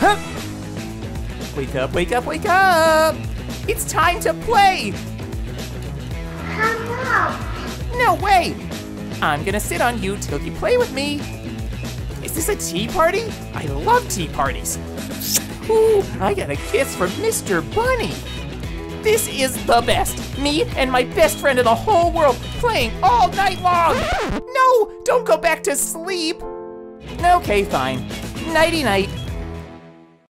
Wake up, wake up, wake up! It's time to play! No way! I'm gonna sit on you till you play with me. Is this a tea party? I love tea parties. Ooh, I got a kiss from Mr. Bunny. This is the best. Me and my best friend in the whole world playing all night long. No, don't go back to sleep. Okay, fine. Nighty night.